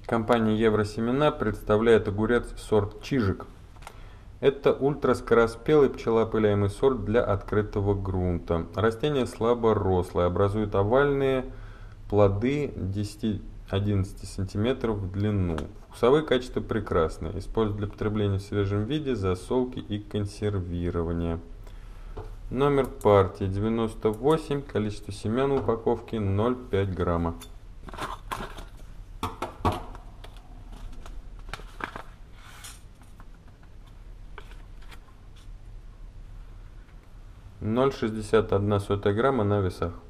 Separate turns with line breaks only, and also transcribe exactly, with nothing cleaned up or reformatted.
Компания Евросемена представляет огурец сорт Чижик. Это ультраскороспелый пчелоопыляемый сорт для открытого грунта. Растение слаборослое, образует овальные плоды десять-одиннадцать сантиметров в длину. Вкусовые качества прекрасные. Используют для потребления в свежем виде, засолки и консервирования. Номер партии девяносто восемь, количество семян в упаковке ноль целых пять грамма. ноль целых шестьдесят одна сотая грамма на весах.